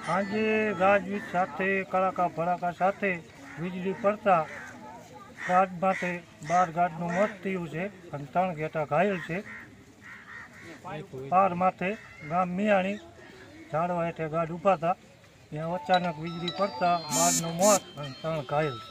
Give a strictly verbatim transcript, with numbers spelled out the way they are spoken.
આજે ગાજવીજ સાથે કડાકા ભડાકા સાથે વીજળી પડતા ગાઢ માટે બાર ગાઢનું મોત થયું છે અને ત્રણ ઘેટા ઘાયલ છે. પાર માથે ગામ મિયાણી ઝાડવા હેઠે ગાઢ ઊભા હતા ત્યાં અચાનક વીજળી પડતા બારનું મોત અને ત્રણ ઘાયલ છે.